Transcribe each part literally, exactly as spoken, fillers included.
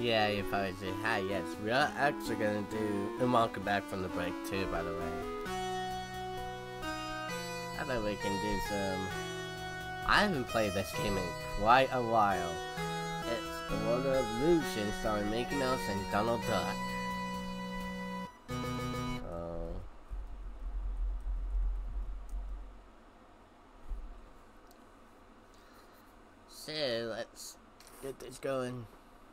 Yeah, you probably say, hi, yes, we're actually gonna do, and welcome back from the break too, by the way. I thought we can do some, I haven't played this game in quite a while. It's The World of Illusion, starring Mickey Mouse and Donald Duck. So, so let's get this going.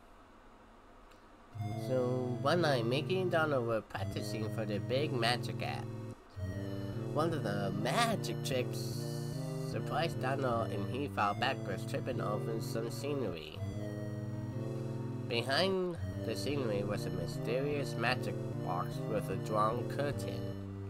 So, one night, Mickey and Donald were practicing for the big magic act. One of the magic tricks surprised Donald and he fell backwards, tripping over some scenery. Behind the scenery was a mysterious magic box with a drawn curtain.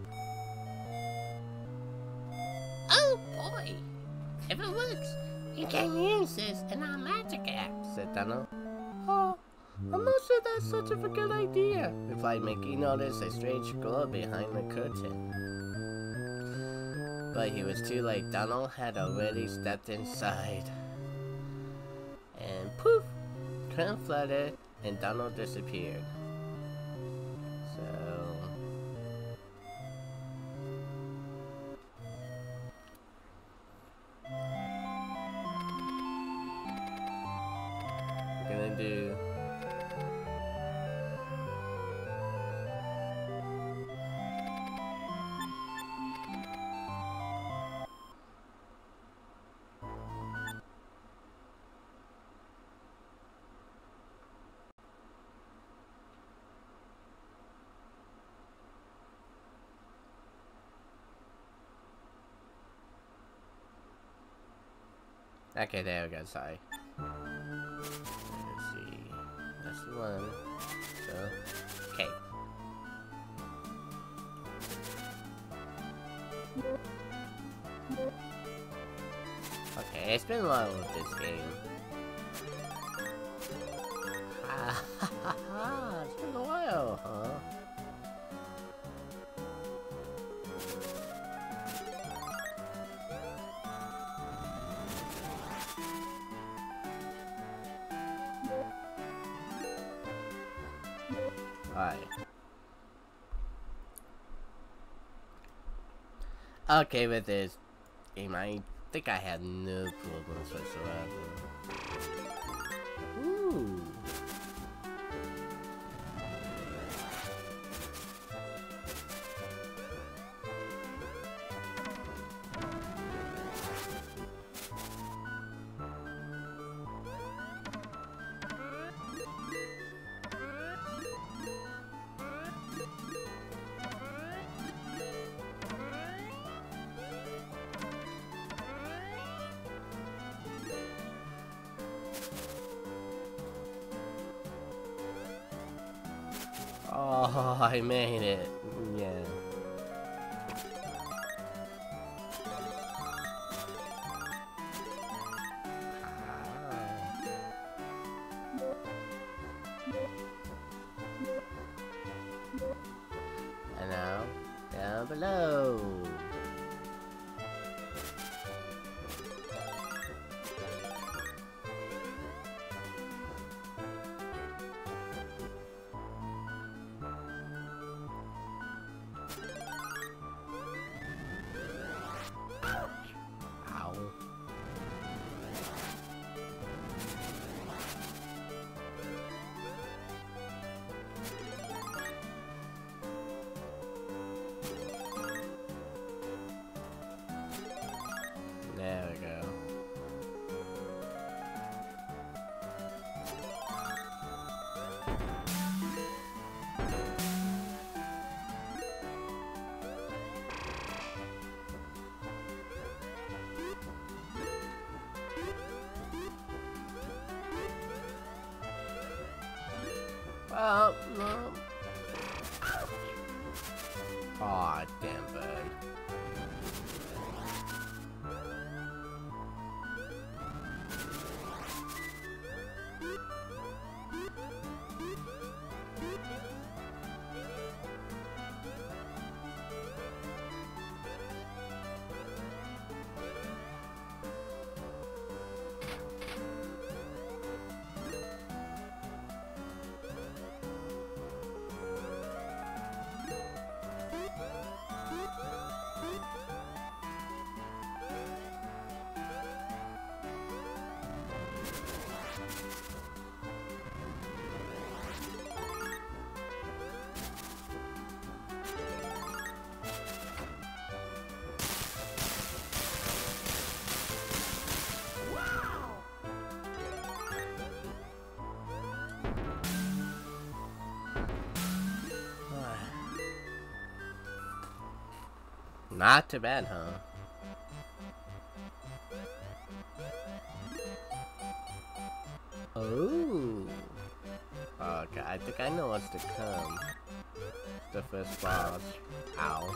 Oh boy! If it works, we can use this in our magic act, said Donald. Oh, I'm not sure that's such a good idea, replied Mickey. Noticed a strange glow behind the curtain. But he was too late. Donald had already stepped inside. And poof! Curtain flooded and Donald disappeared. So... we're gonna do... Okay, there we go, sorry. Let's see. That's the one. So, okay. Okay, it's been a while with this game. Ha ha ha ha! It's been a while, huh? Alright. Okay, with this game, I think I had no problems whatsoever. Ooh. Oh, I made it. Yeah. And now, down below. There we go. Well, no. Aw, damn bird. Not too bad, huh? Oh. Okay, I think I know what's to come. The first boss. Ow.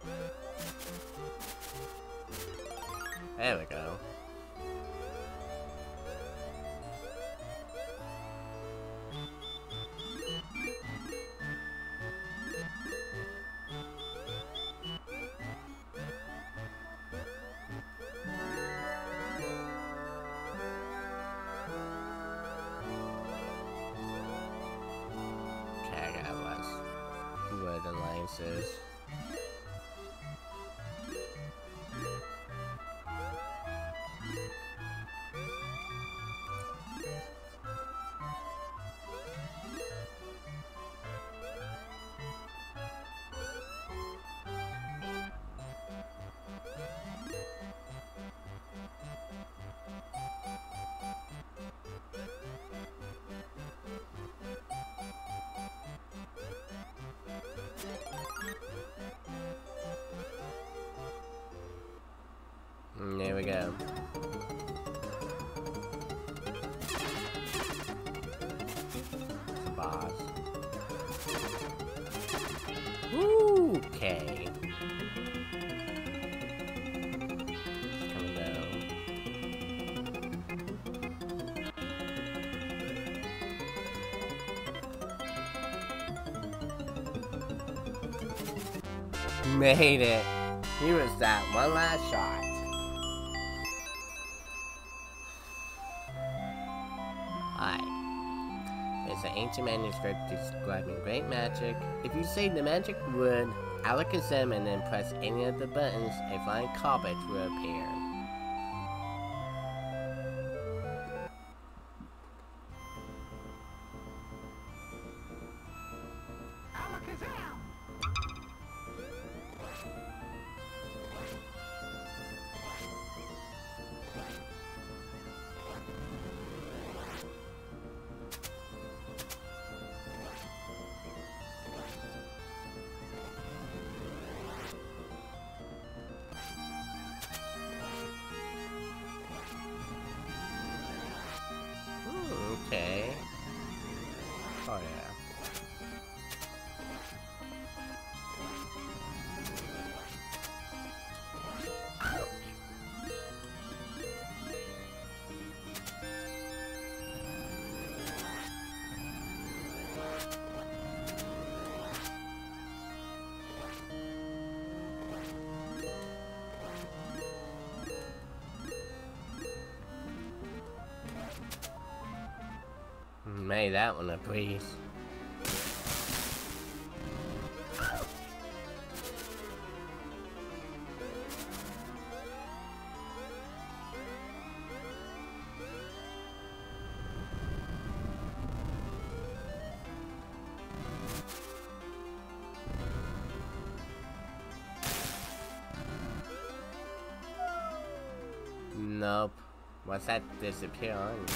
There we go. Okay, I got less. Where the line says. And there we go. Boss. Okay. Coming down. Made it. Here was that one last shot. Hi. It's an ancient manuscript describing great magic. If you say the magic word Alakazam and then press any of the buttons, a flying carpet will appear. Okay. Oh yeah. Made that one a breeze. Nope. What's that disappear on you?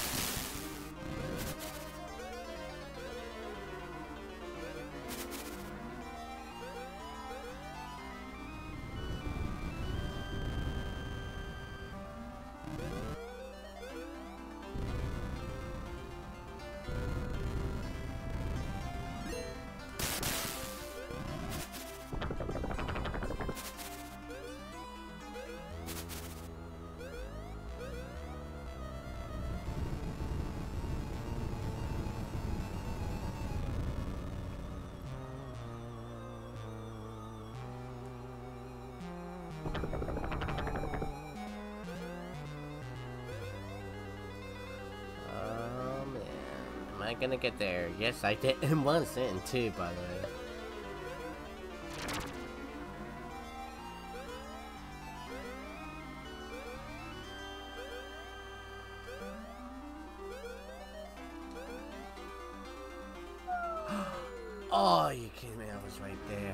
Oh man, am I gonna get there? Yes, I did in one sitting too, by the way. Oh, you kidding me? I was right there.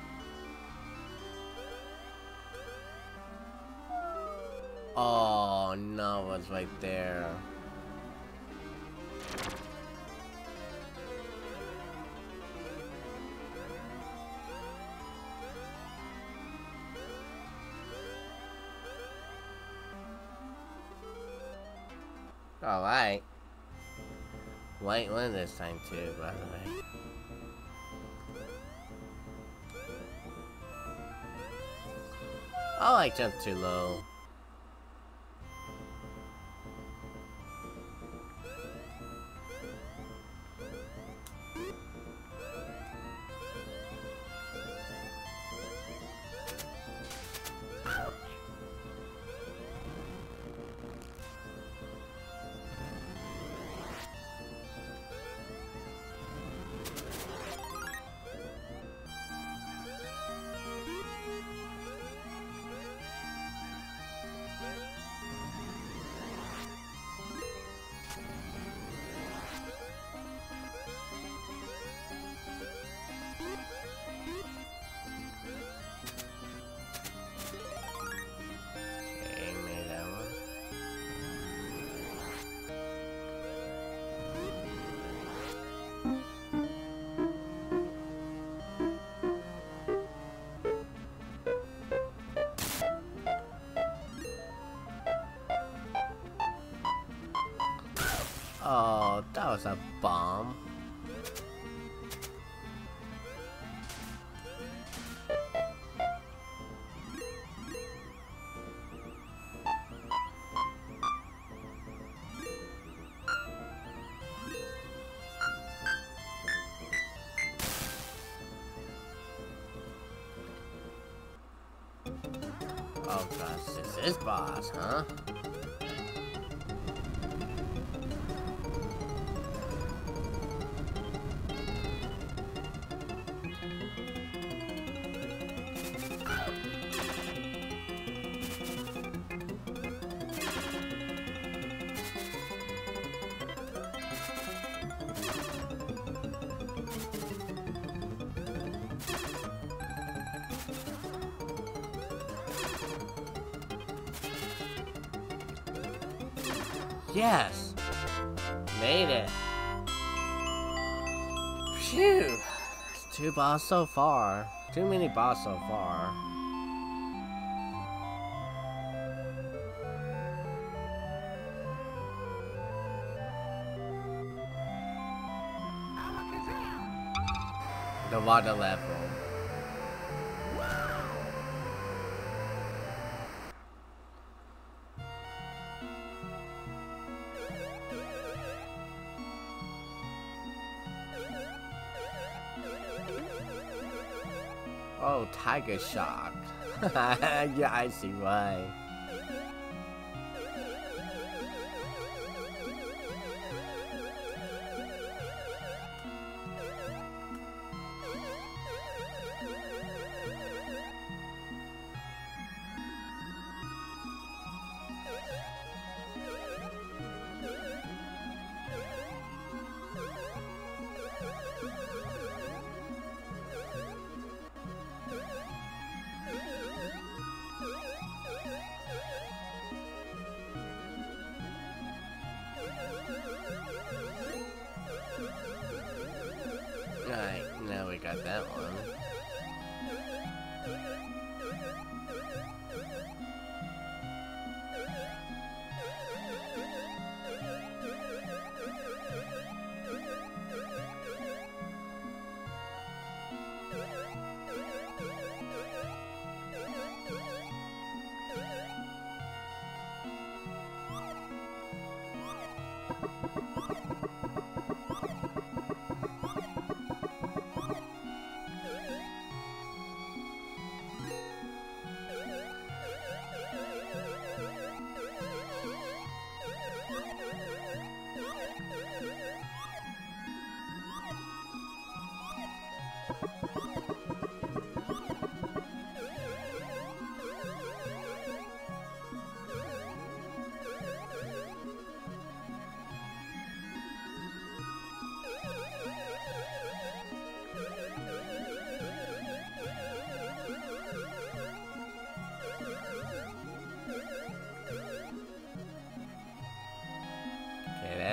Oh Oh no, it's right there. Alright. White one this time too, by the way. Oh, I jumped too low. Oh, that was a bomb. Oh gosh, this is boss, huh? Yes! Made it! Phew! Two boss so far. Too many boss so far. The water level. Oh, Tiger Shock. Yeah, I see why. Alright, now we got that one.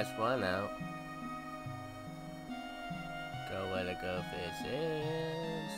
Last one out. Go where the go fish is.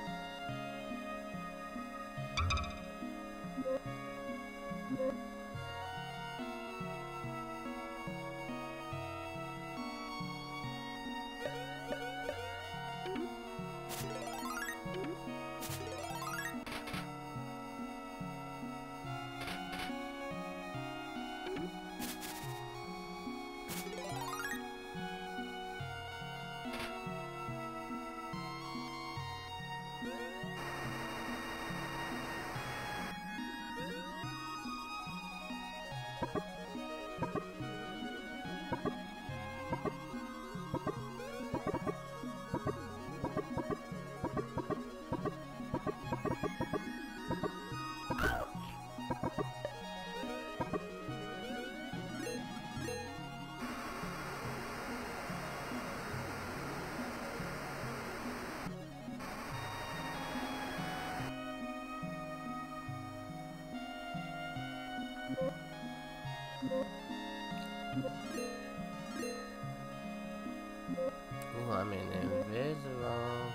Oh, I'm invisible.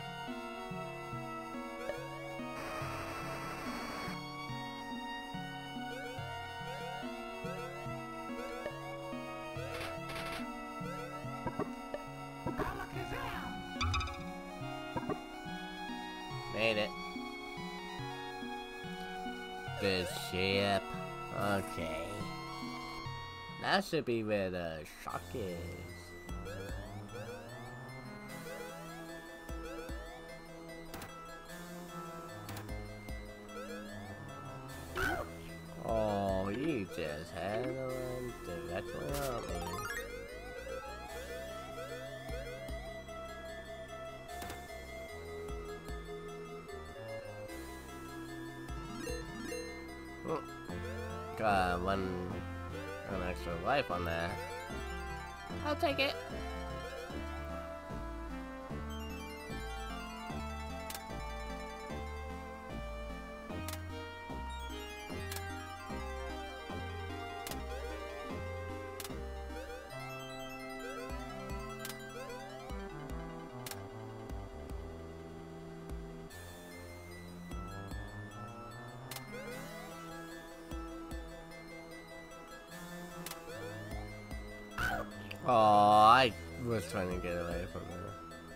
Made it. The ship. Okay. That should be where the shark is. Oh, you just had one directly on me. Oh, got one, an extra life on that. I'll take it. Oh, I was trying to get away from her.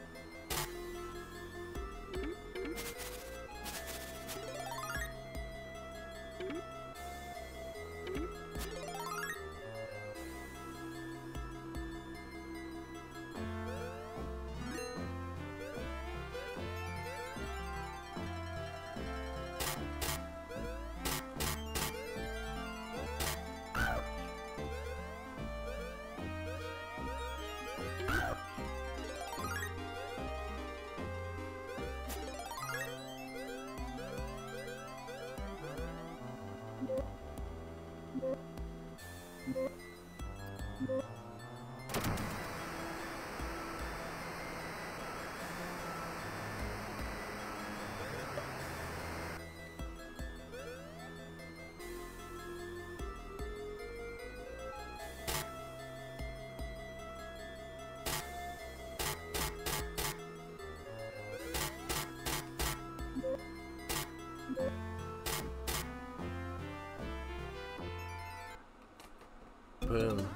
Boom.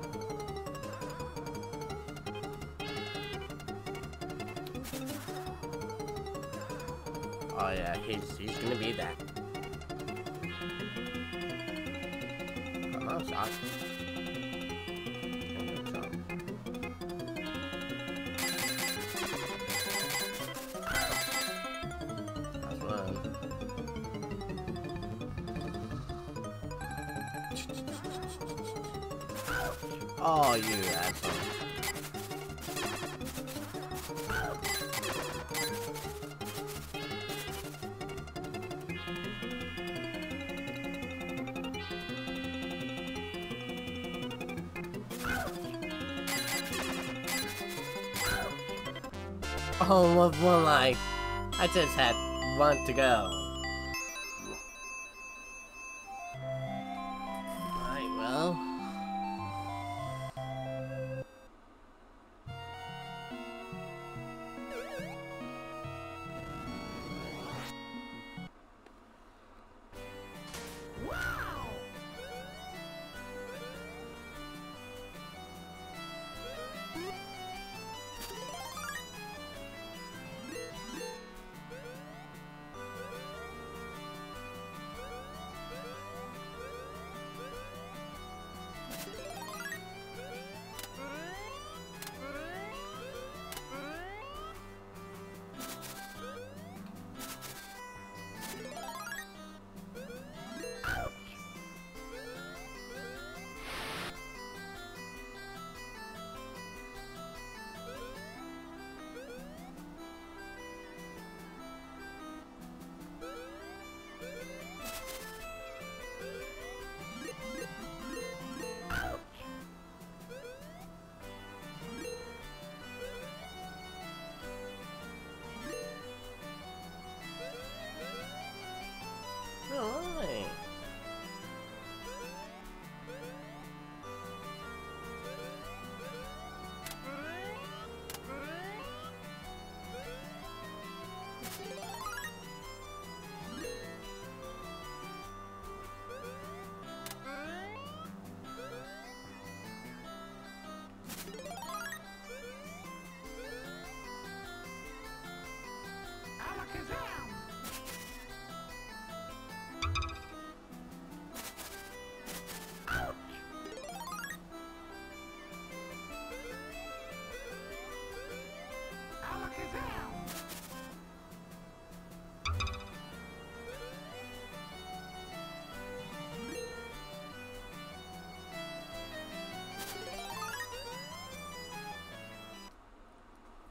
Oh yeah, he's he's gonna be that. Come on, shot. That's one. Oh, you asshole. Oh, with one life. I just had one to go. Alright, well.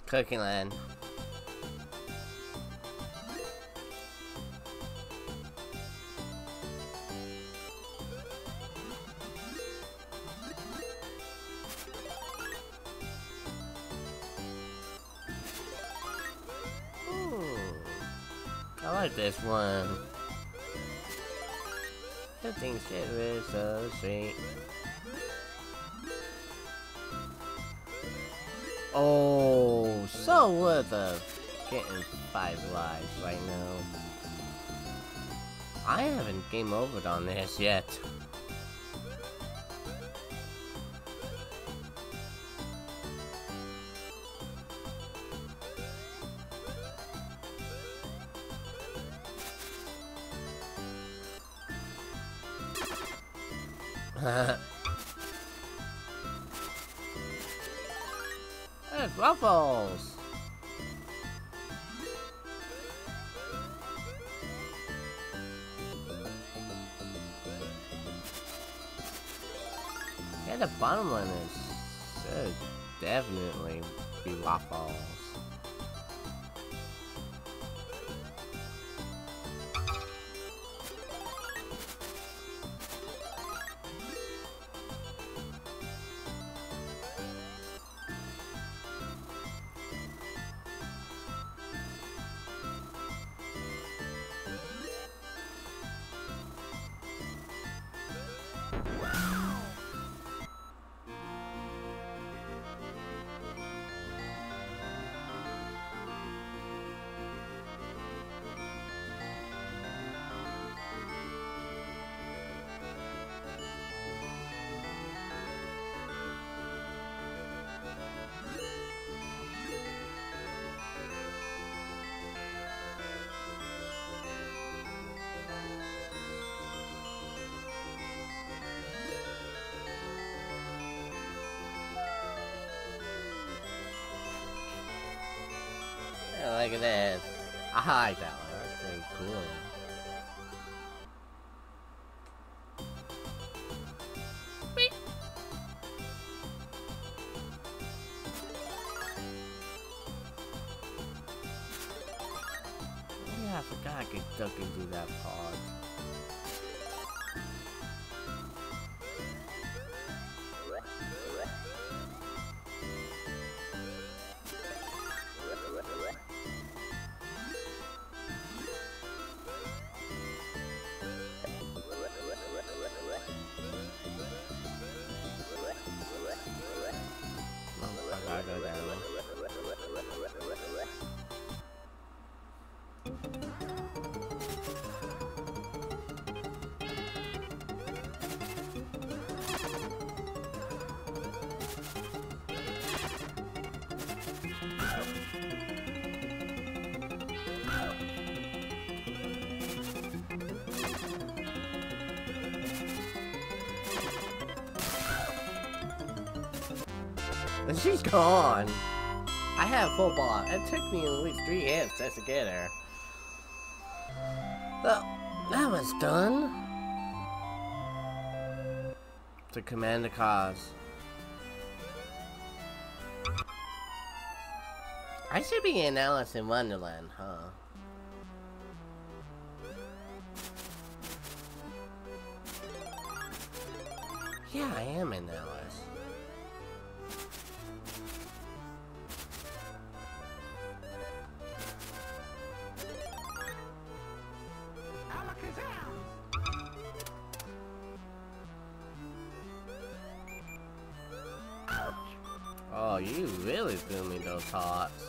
Cooking Land. I like this one. Everything's getting so sweet. Oh, so worth of getting five lives right now. I haven't game overed on this yet. It's Ruffles! Yeah, the bottom one is should definitely be Waffles. Yeah, look at this. I like that one. That's pretty cool. Beep. Yeah, I forgot I could duck into that pod. I gotta go down. And she's gone. I have full ball. It took me at least three hits just to get her. Well, that was done. To command the cause. I should be in Alice in Wonderland, huh? Yeah, I am in Alice. Oh, you really threw me those hearts.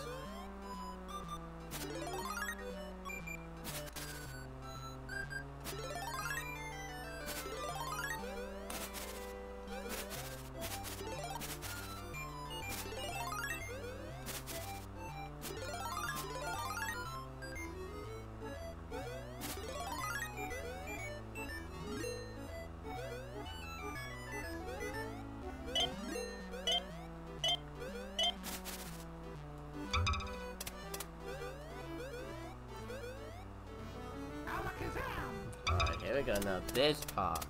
Alright, here we go now. This part.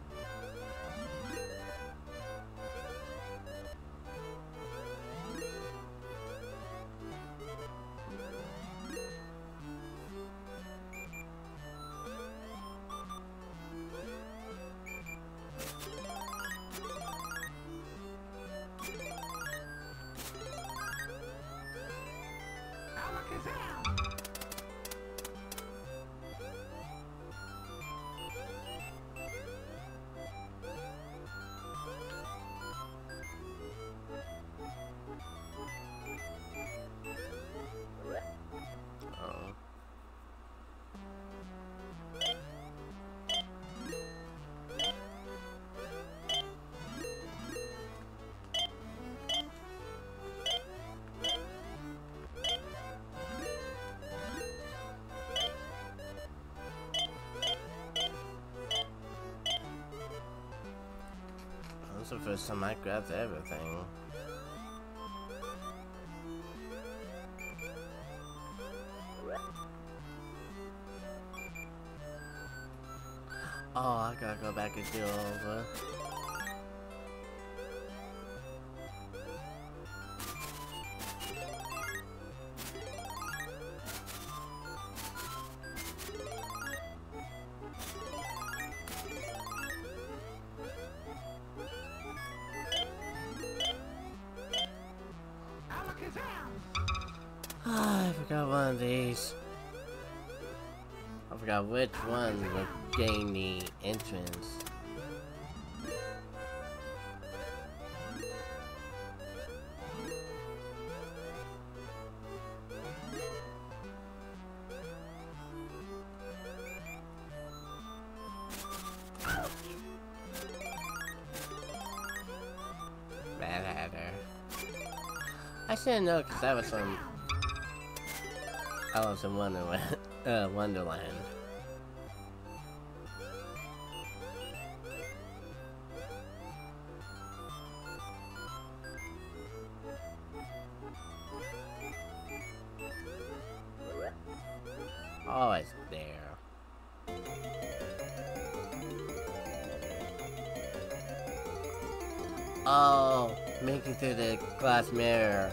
first time I grabbed everything. Oh, I gotta go back and do over. Ah, I forgot one of these. I forgot which one would gain the entrance. Bad Hatter. I should know because that was some. I was in Wonderland. Uh, Wonderland. Oh, it's there. Oh, make it through the glass mirror.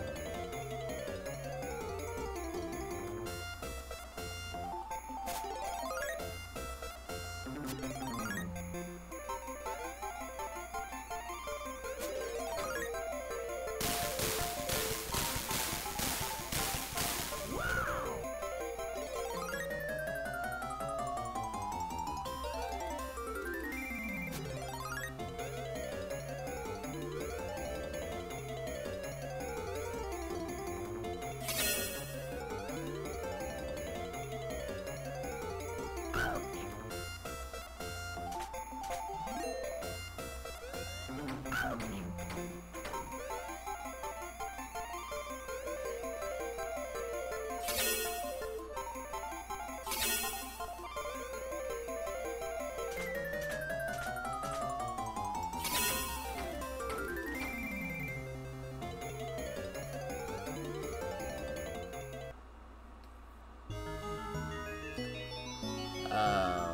Oh.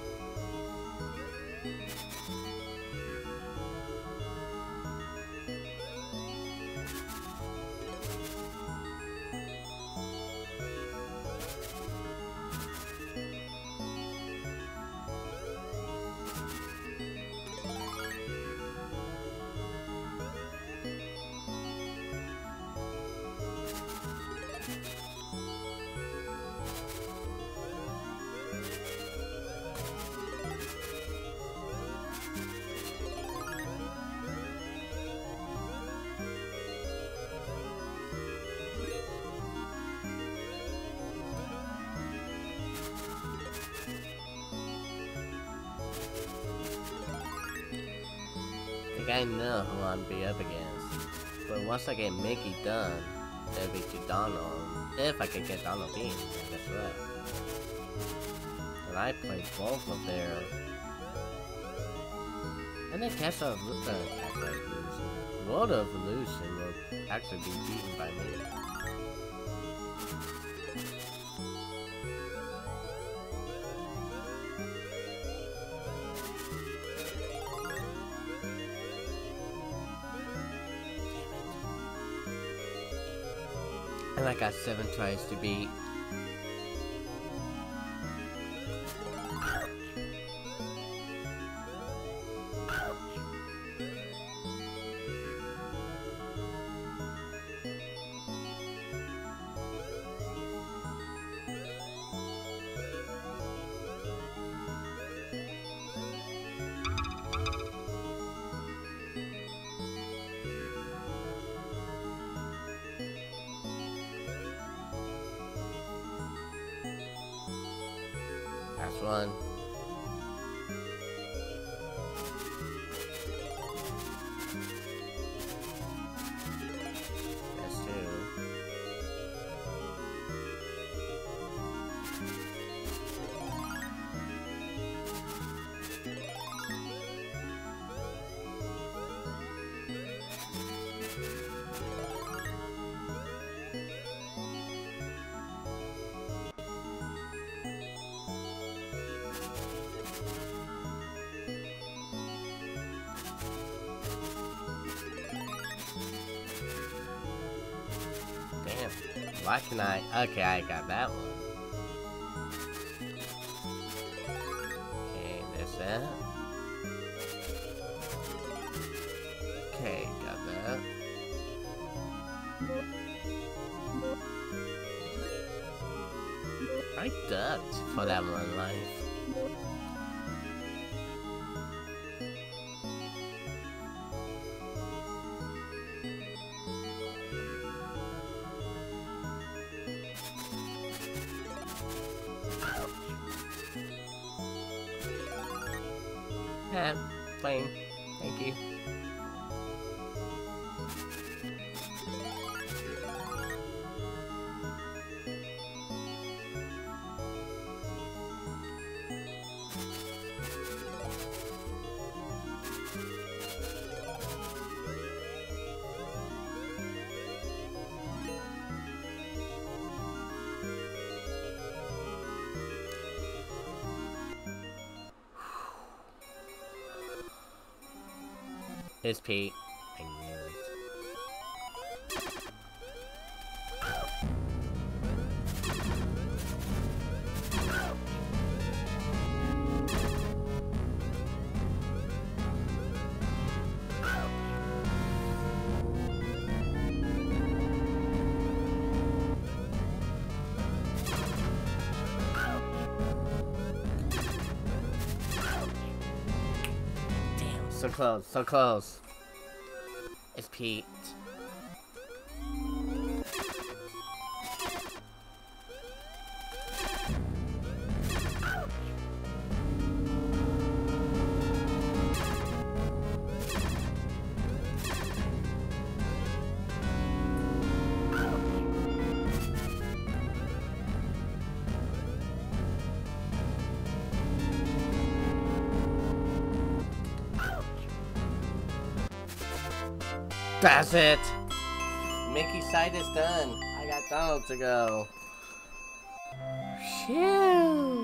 I think I know who I'm be up against. But once I get Mickey done, it'll be to Donald. If I can get Donald beat, that's right. And I played both of their. And then Castle of uh, Castle of Illusion. World of Illusion will actually be beaten by me. And I got seven tries to beat. Last one. That's two. Why can I? Okay, I got that one. Okay, there's that. Okay, got that. I ducked for that one life. Yeah, fine. Thank you. It's Pete. I knew it. Damn, so close, so close. It's Pete. That's it! Mickey's side is done. I got Donald to go. Phew!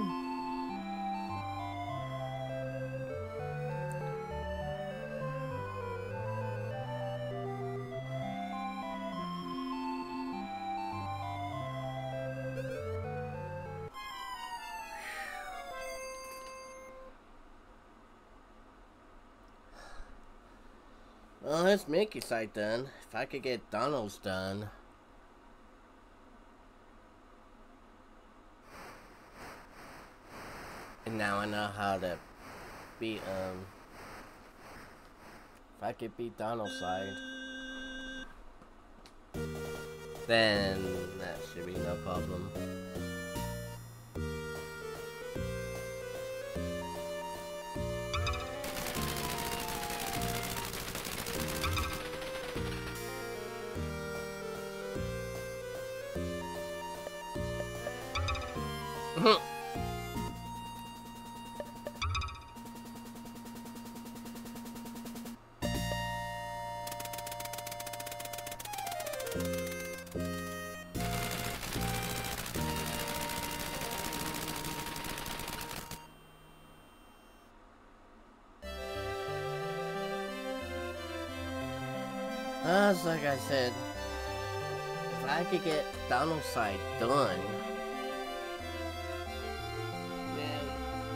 Well, that's Mickey's side done. If I could get Donald's done. And now I know how to beat, um... if I could beat Donald's side, then that should be no problem. Uh, it's like I said, if I could get Donald's side done, man,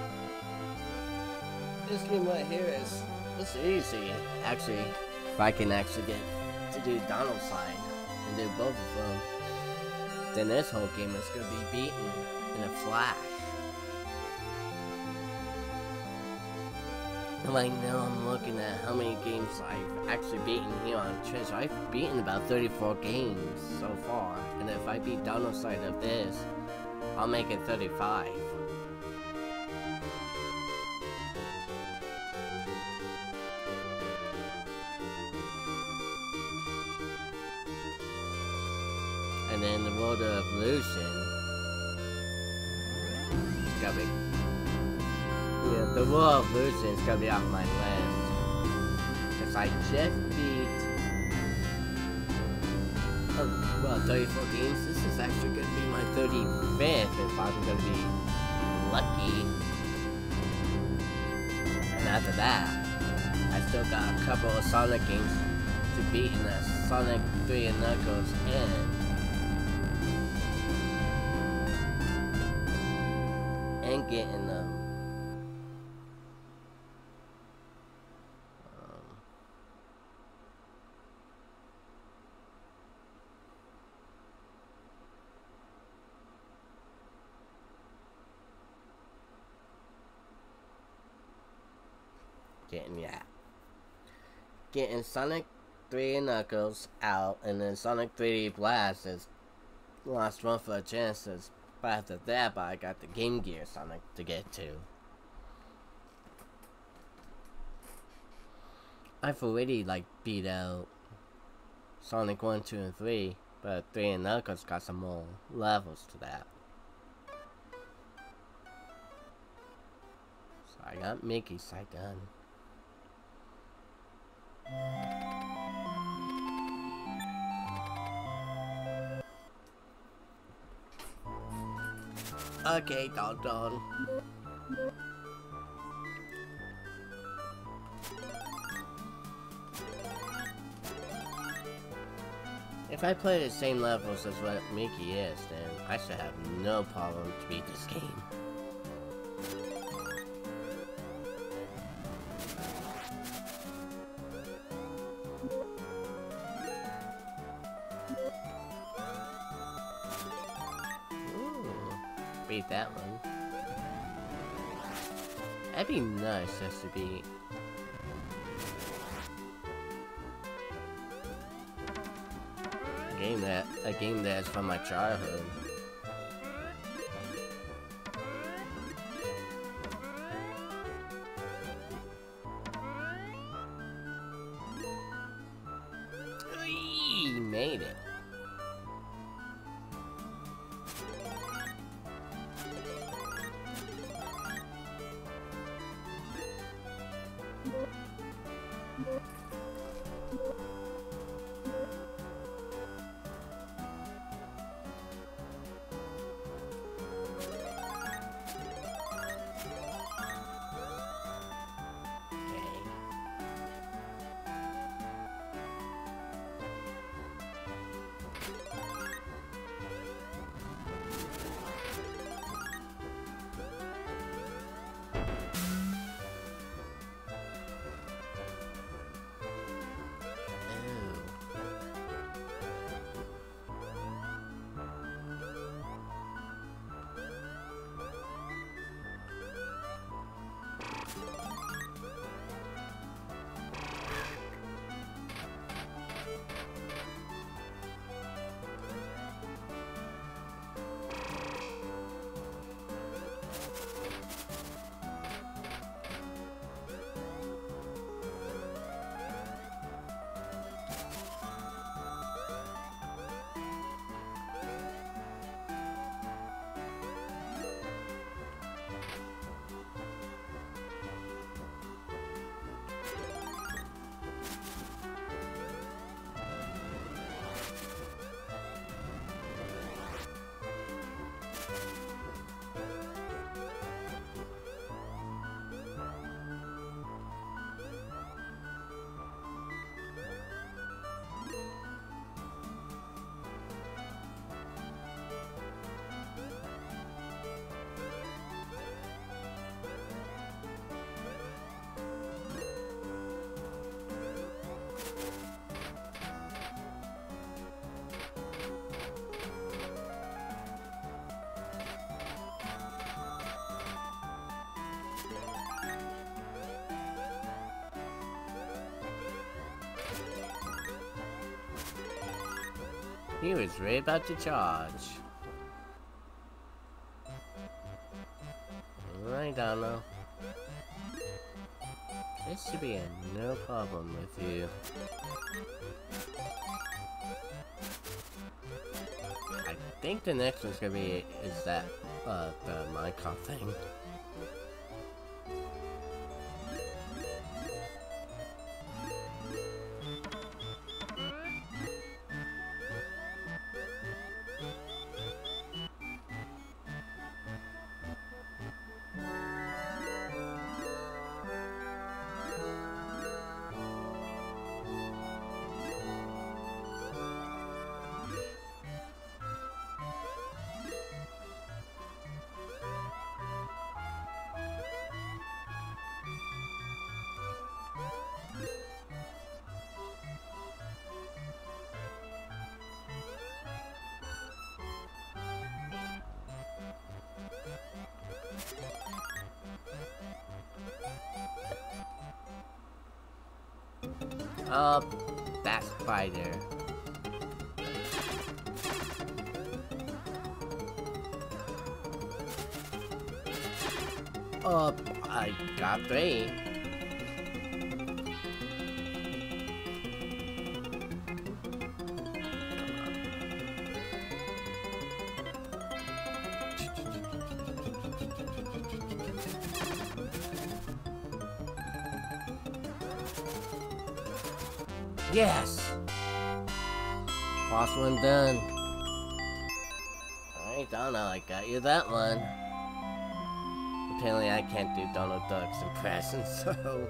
this game right here is, it's easy. Actually, if I can actually get to do Donald's side and do both of them, then this whole game is going to be beaten in a flash. Right now I'm looking at how many games I've actually beaten here on Twitch. I've beaten about thirty-four games so far, and if I beat Donald's side of this, I'll make it thirty-five. And then the World of Evolution, it's gotta be. Yeah, the World of Evolution is gonna be off my list. Cause I just beat, oh, well, thirty-four games. This is actually gonna be my thirty-fifth if I'm gonna be lucky. And after that, I still got a couple of Sonic games to beat in the Sonic three and Knuckles and and getting them. Getting yeah, getting Sonic three and Knuckles out, and then Sonic three D Blast is last one for the chances. But after that, but I got the Game Gear Sonic to get to. I've already like beat out Sonic one, two, and three, but three and Knuckles got some more levels to that. So I got Mickey's side done. Okay, Don Don. If I play the same levels as what Mickey is, then I should have no problem to beat this game. Beat that one. That'd be nice just to beat. A game that a game that's from my childhood. Whee! Made it. He was right about to charge. Alright, Donald. This should be a no problem with you. I think the next one's gonna be is that uh the Minecraft thing. Oh, that spider. Oh, I got three. Yes! Boss one done. Alright, Donald, I got you that one. Apparently I can't do Donald Duck's impression, so...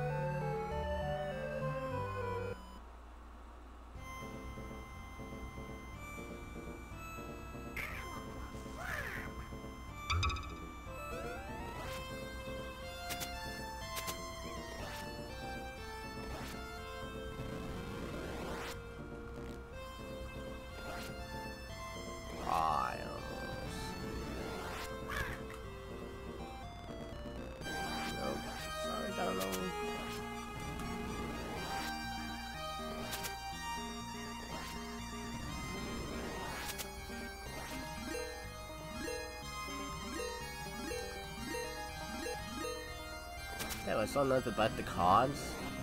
Yeah, I saw nothing about the cards.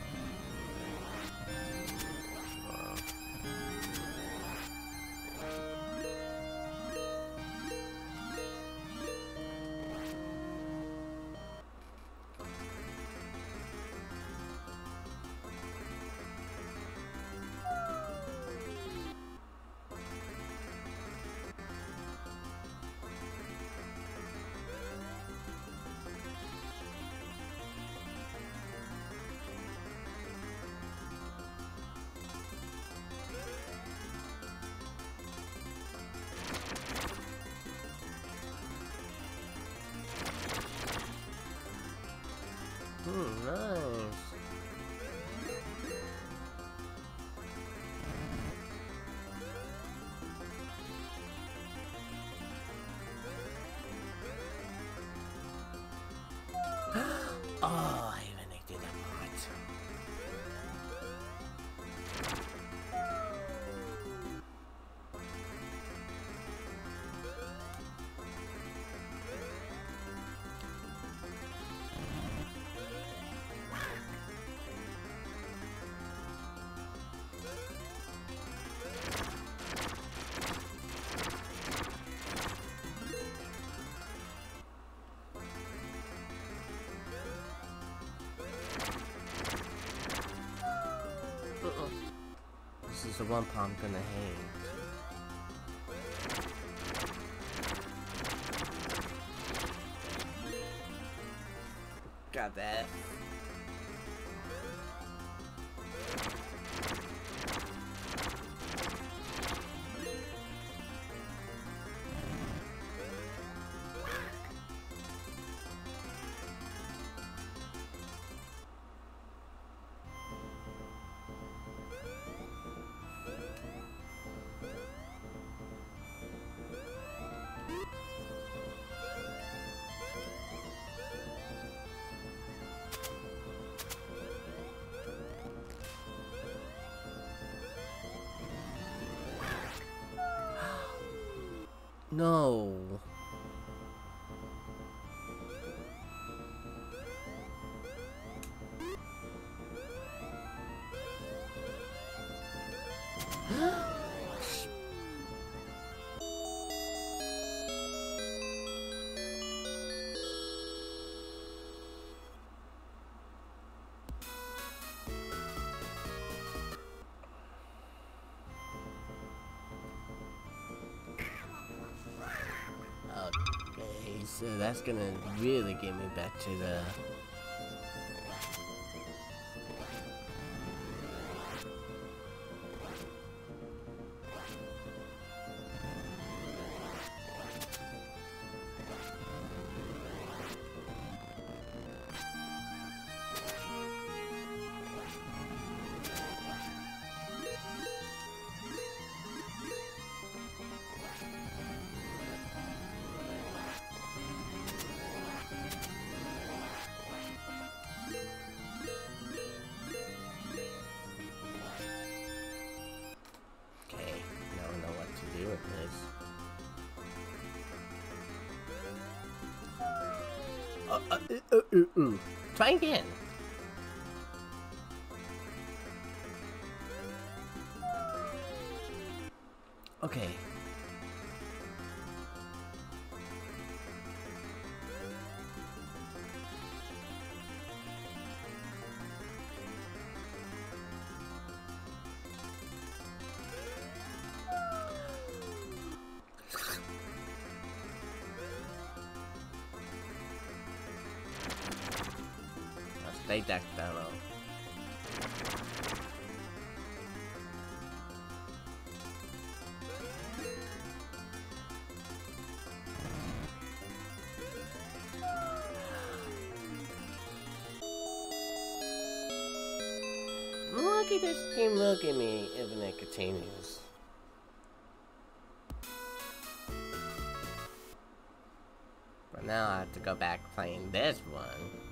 Hmm, nice. Oh, I even did that part. This is the one part I'm gonna hate. Got that. No. Okay, so that's gonna really get me back to the... miss. Uh, uh, uh, uh, uh, uh. Try again. Okay. Stay decked down. Look at this game, look at me, even it continues. But now I have to go back playing this one.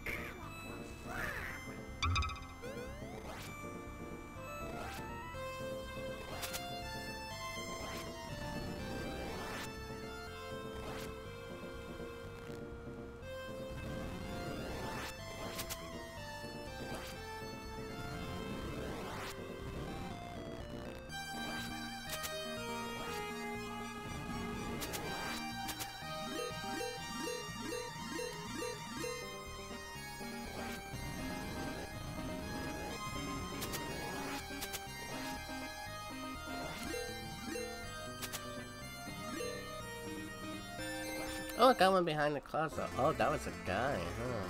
Oh, I got one behind the closet. Oh, that was a guy, huh?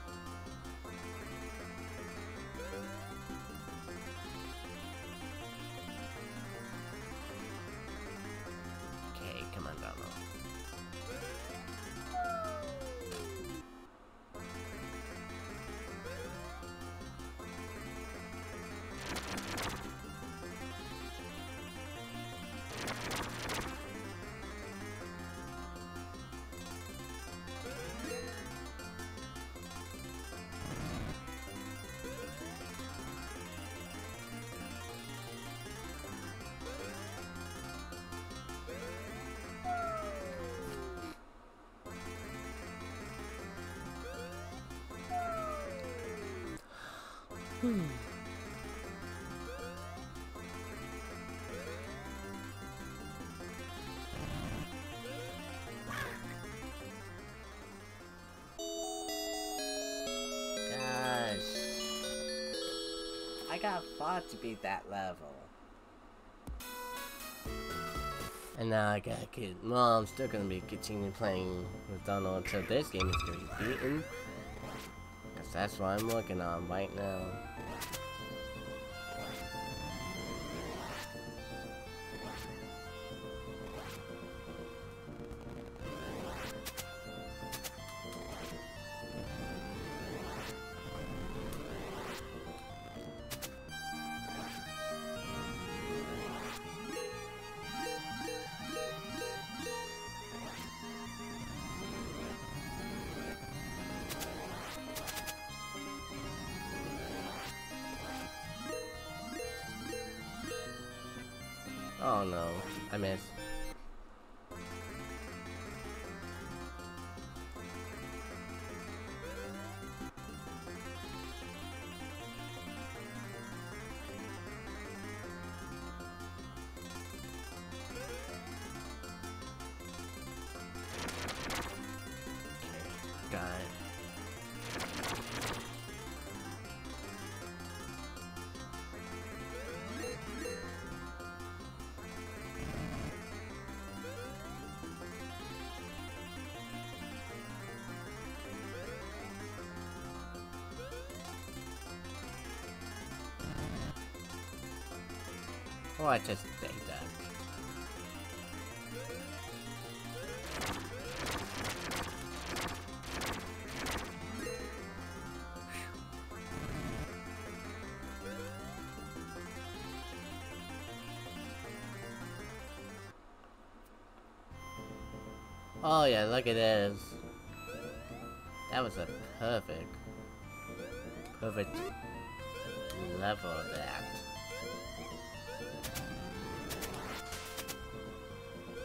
Okay, come on, Donald. Hmm. Gosh. I got fought to beat that level. And now I gotta get. Well, I'm still gonna be continuing playing with Donald until this game is gonna be beaten. Because that's what I'm working on right now. Oh no, I missed. Okay, got it. Oh, I just stayed that. Oh yeah, look at this. That was a perfect, perfect level of that.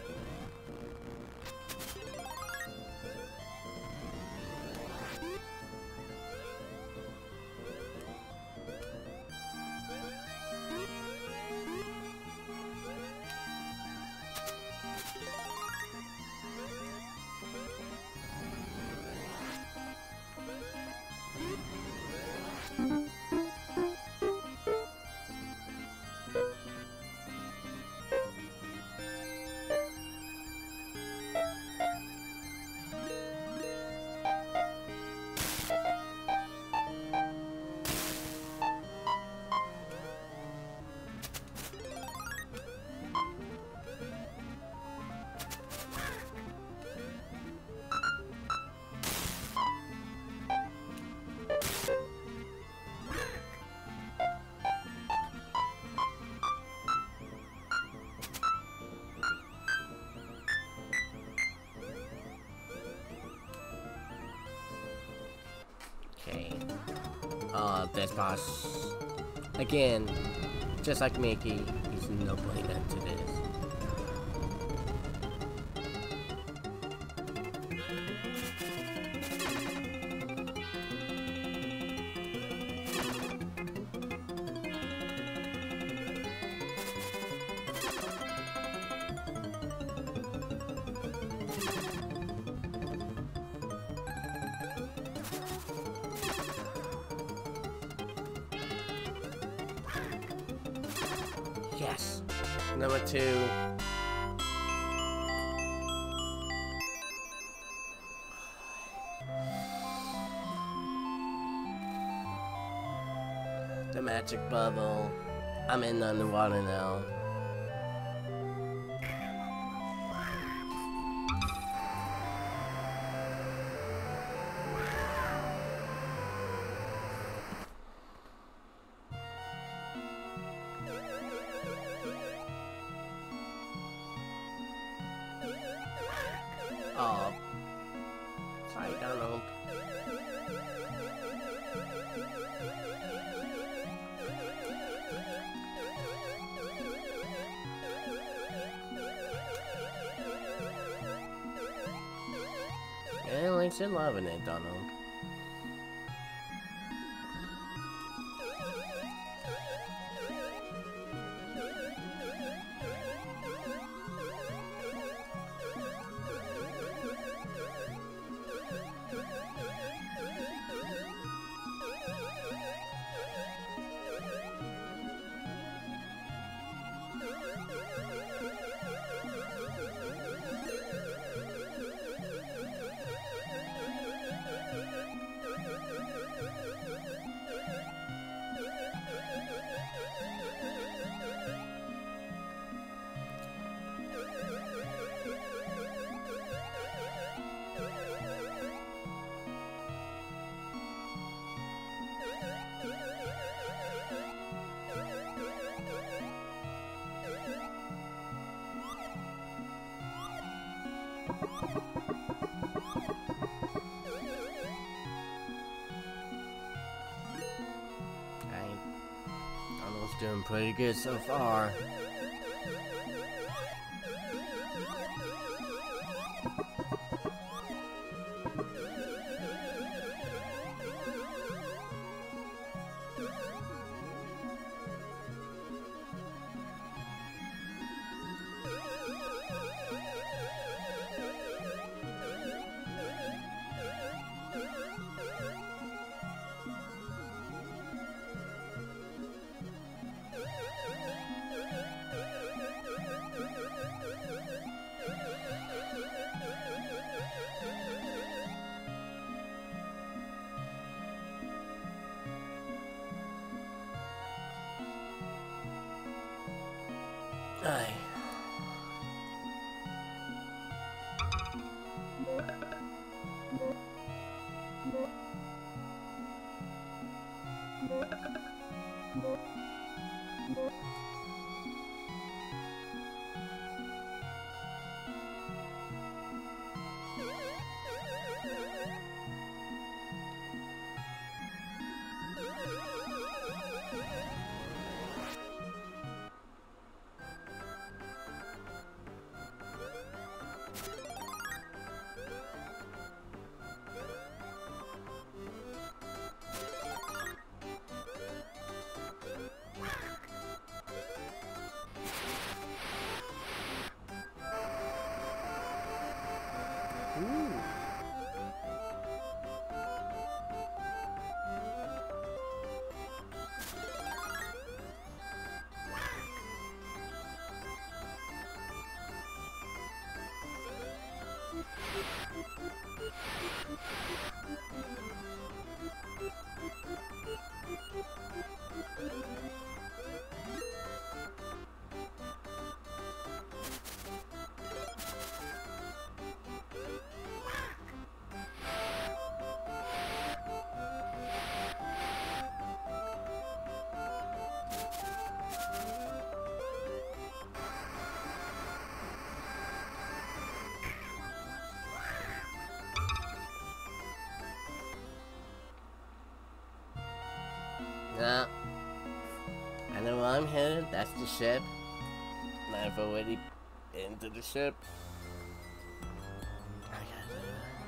Uh, this boss, again, just like Mickey, he's no blame into this. Yes. Number two. The magic bubble. I'm in the underwater now. Oh, sorry, Donald. Yeah, Link's in loving it, Donald. Donald's doing pretty good so far. Aye. Ooh. I'm headed, that's the ship. And I've already been to the ship. I gotta do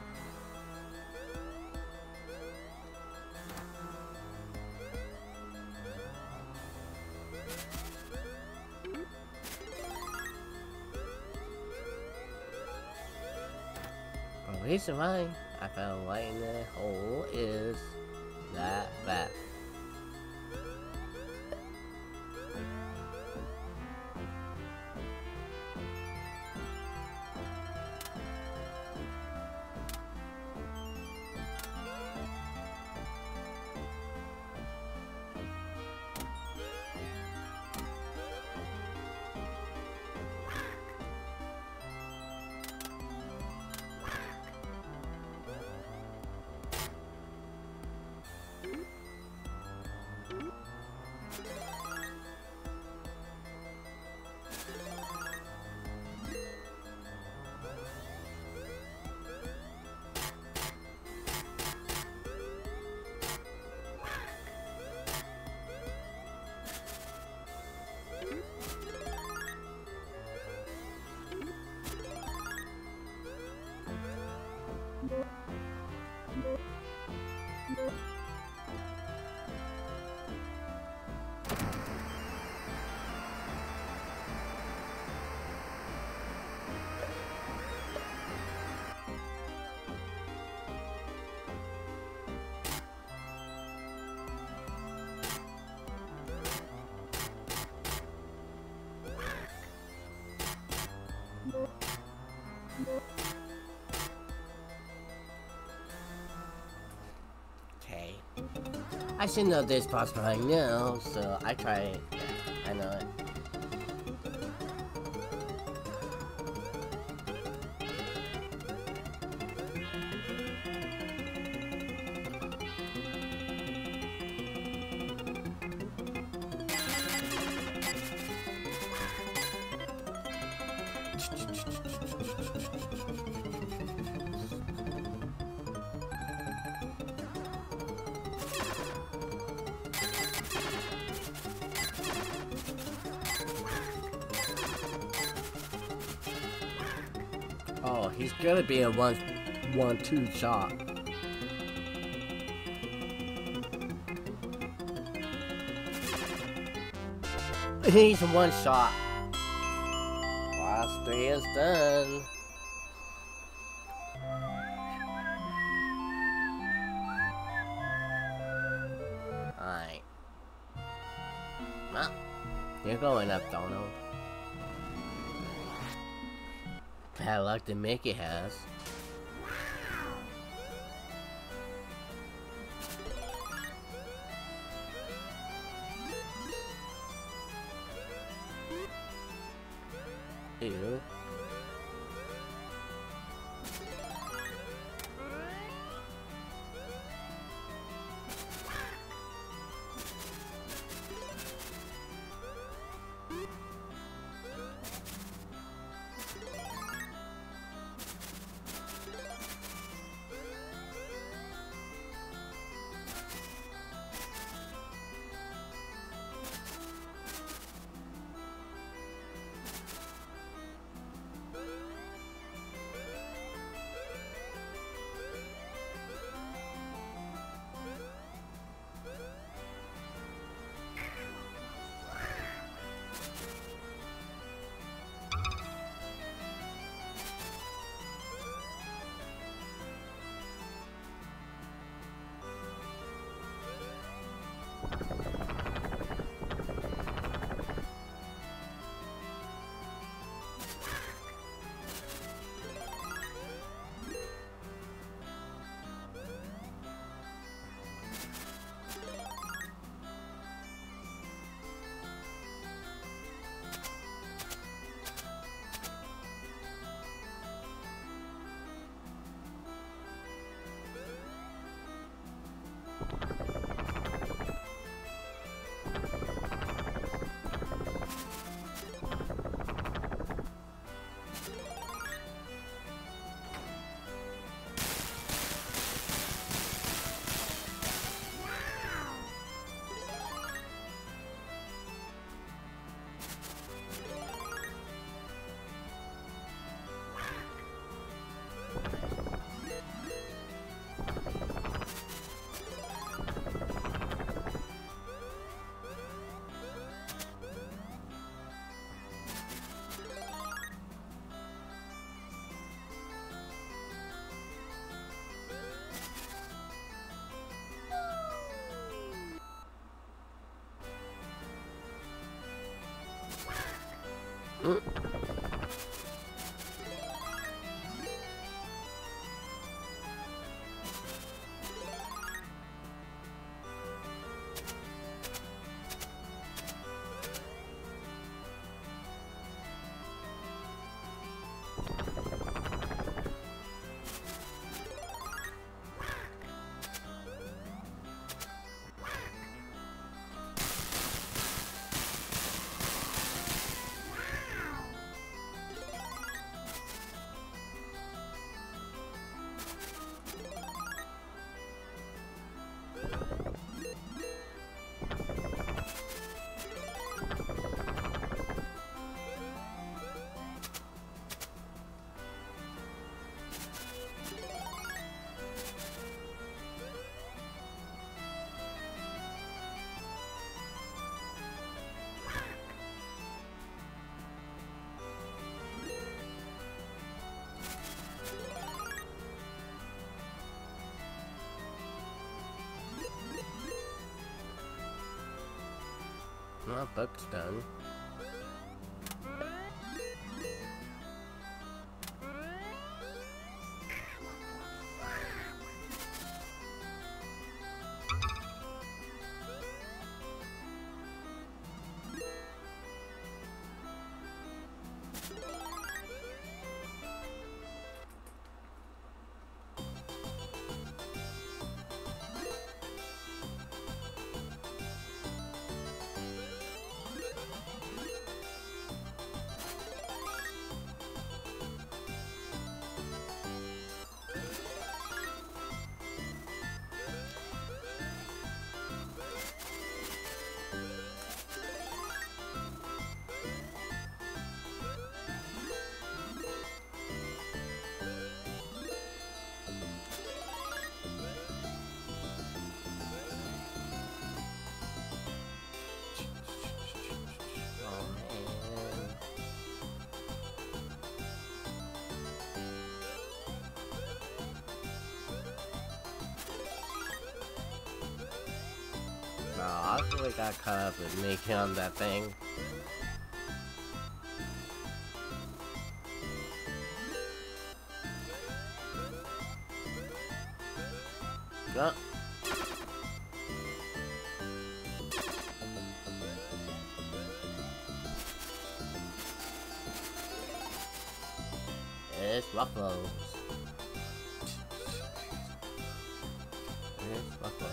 that. The reason why I fell right in the hole is that bat. Okay. I should know this boss by now, so I try it. Yeah, I know it. Oh, he's gonna be a one, one, two shot. He's one shot. Last three is done. Alright. Well, you're going up, Donald. Bad luck that Mickey has. Ew. Mm. My book's done. I really got caught up with making on that thing. Oh. It's Ruffles. It's Ruffles.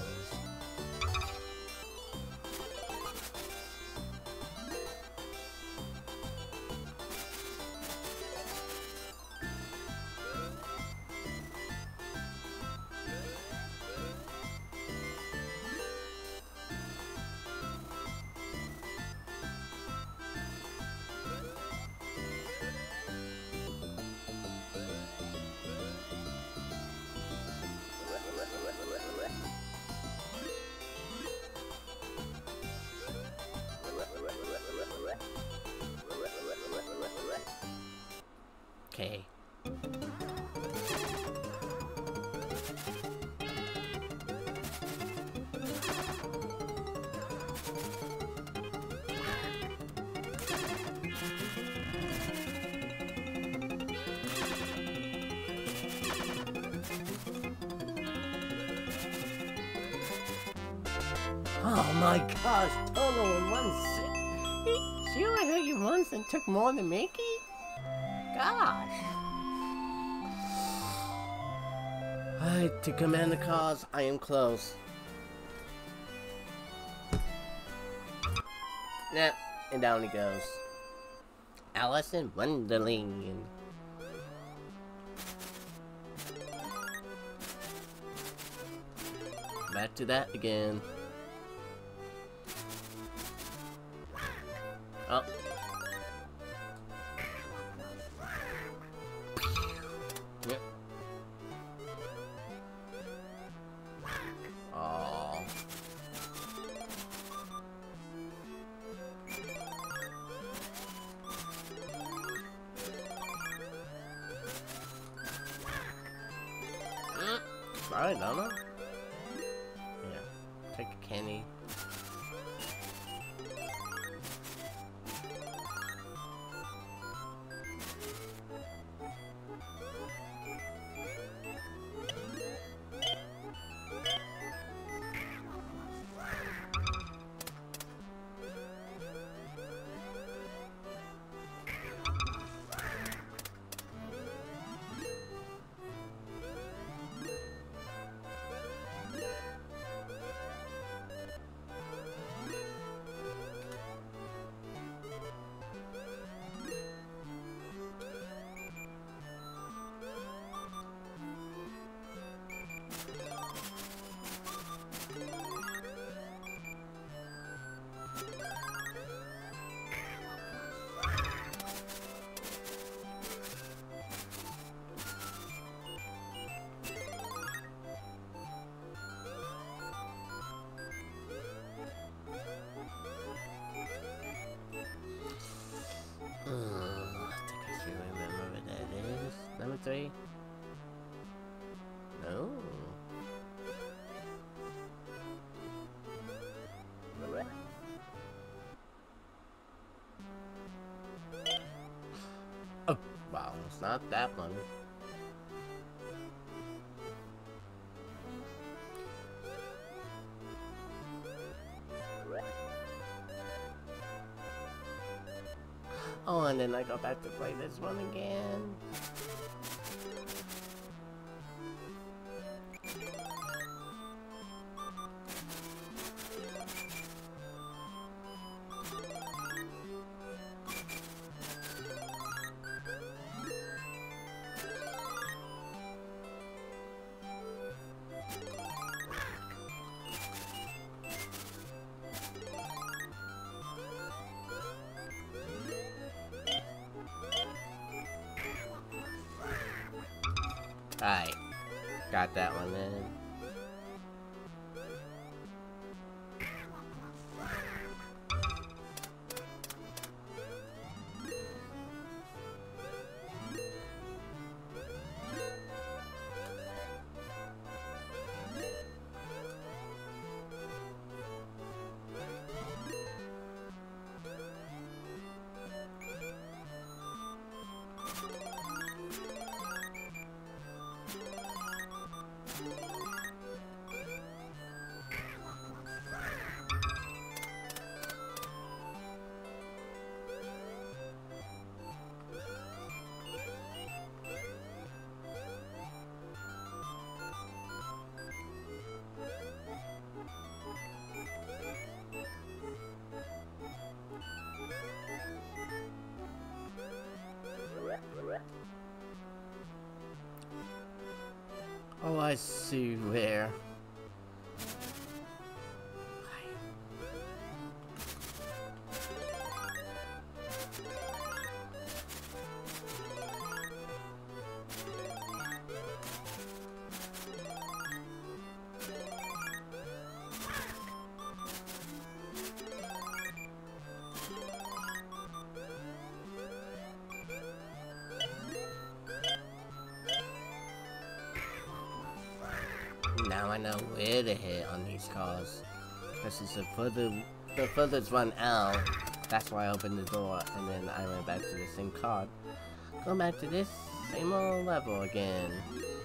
Okay. Oh my gosh, total in one sit. See what I hurt you once and took more than Mickey? Gosh. Alright, to command the cause, I am close. Yep, and down he goes. Alice in Wonderland. Back to that again. Oh. Yep. Oh. Mm. Alright, Donna. Yeah. Take a candy. three? No. Oh, wow, it's not that one. Oh, and then I go back to play this one again. Alright, got that one in. Oh, I see where. Now I know where to hit on these cars. This is the further, the furthest one out. That's why I opened the door, and then I went back to the same card. Go back to this same old level again.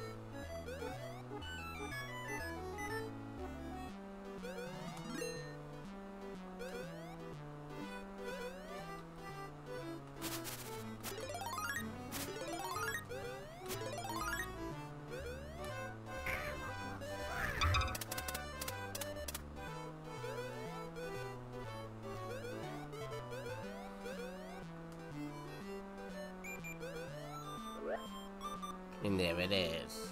And there it is.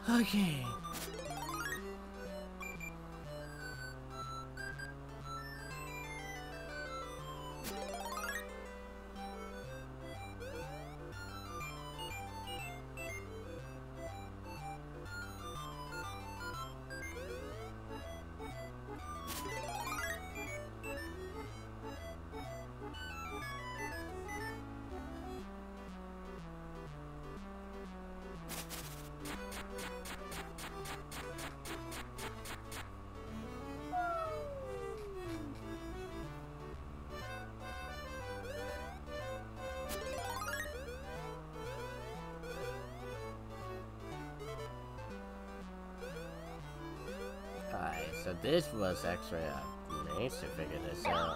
Okay. Alright, so this was actually a nice to figure this out.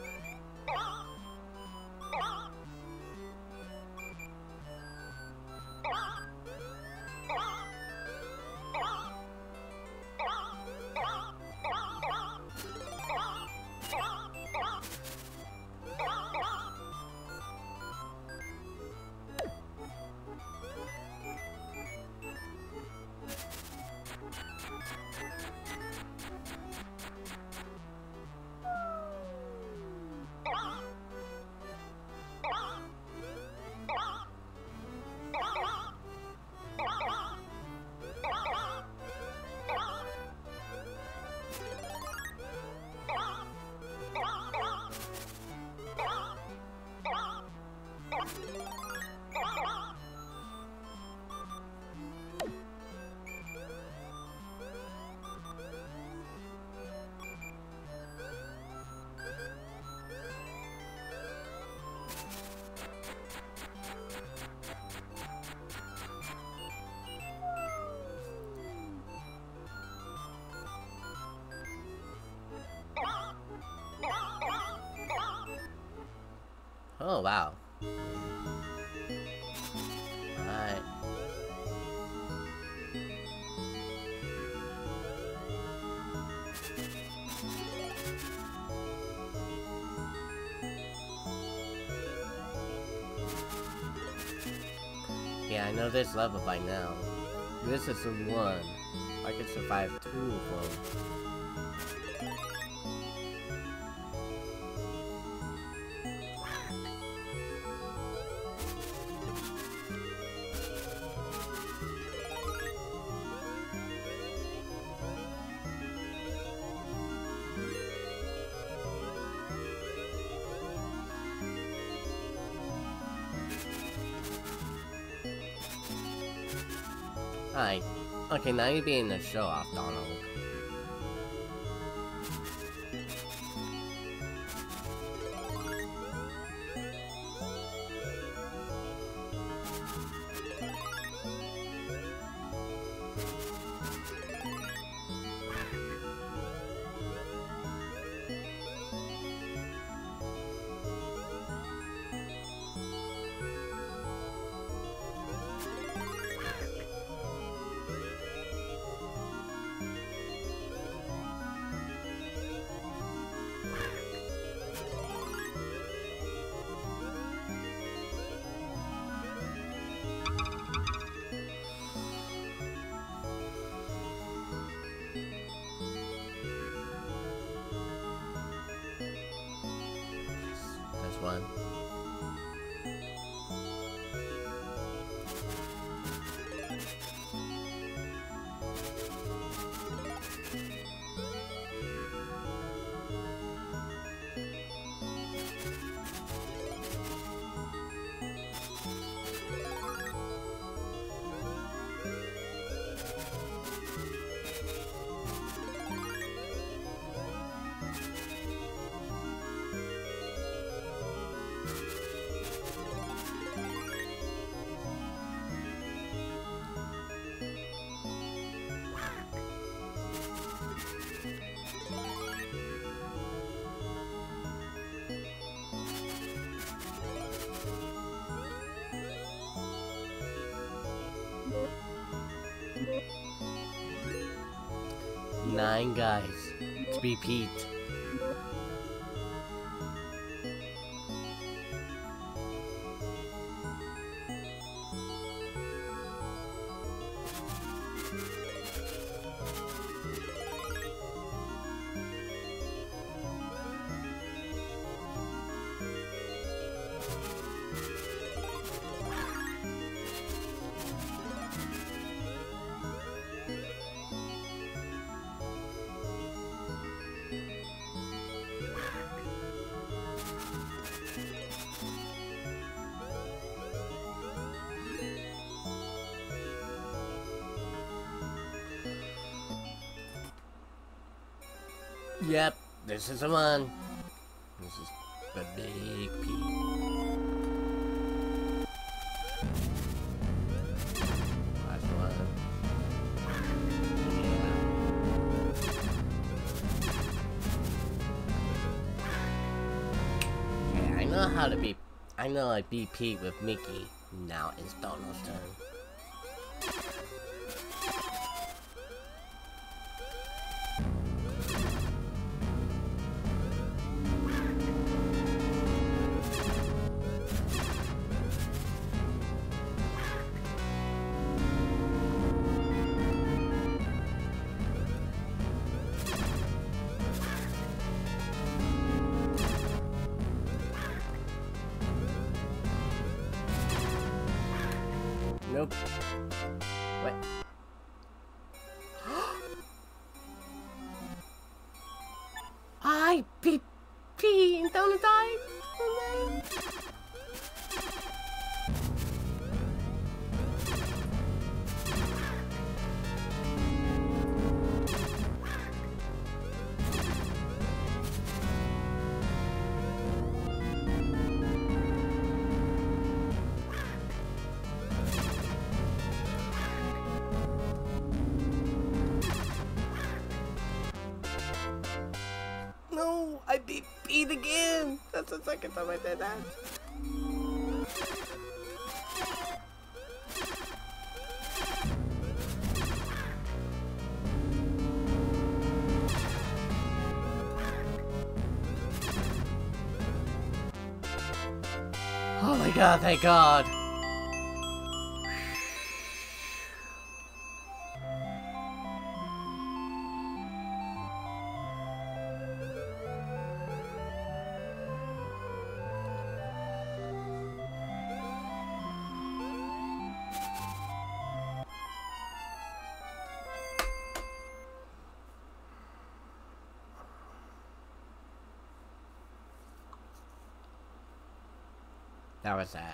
Oh, wow. Alright. Yeah, I know this level by now. This is the one. I can survive two of them. Alright. Okay, now you're being a show off, Donald. One. Nine guys to repeat. Yep, this is the one. This is the Big P. Last one. Yeah. Okay, I know how to be. I know I beat Pete with Mickey. Now it's Donald's turn. Nope. What? I beat P and Donald died? Oh no. No, I beat Pete again. That's the second time I did that. Oh my god, thank god. That was that.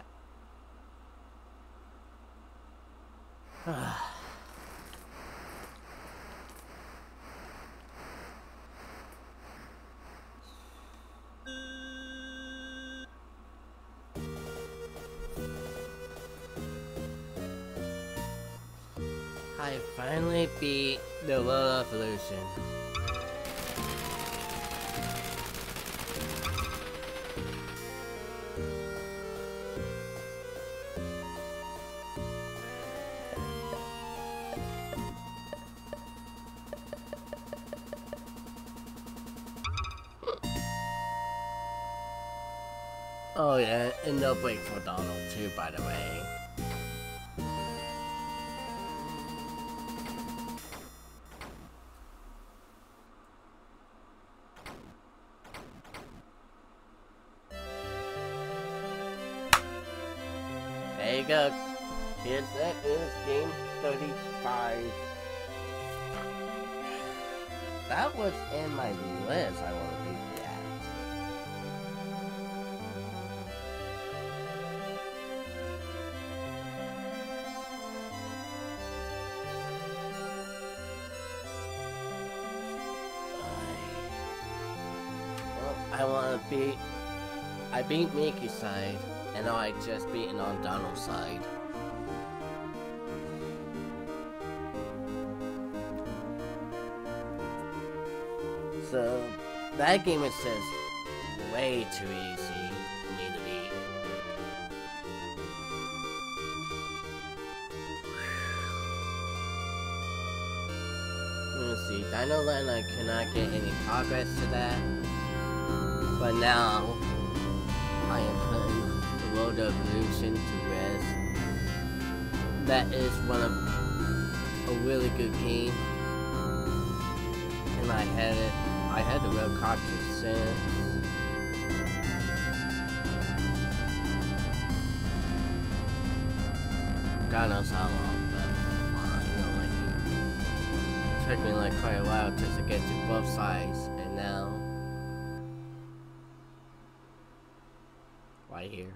I finally beat the World Evolution. Oh yeah, and no break for Donald too, by the way. There you go. Here's that is game thirty-five. That was in my list. I want to beat that. I want to beat. I beat Mickey's side, and now I just beaten on Donald's side. So that game is just way too easy for me to beat. Let's see, Dino Land I cannot get any progress to that. But now, I am putting the World Evolution to rest. That is one of a really good game. And I had it, I had the real cartridge since. God knows how long, but finally. It took me like quite a while just to get to both sides, and now right here.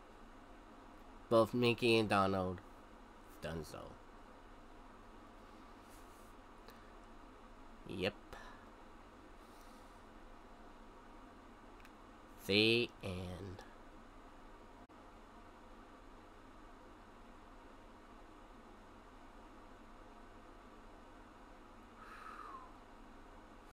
Both Mickey and Donald done so. Yep. The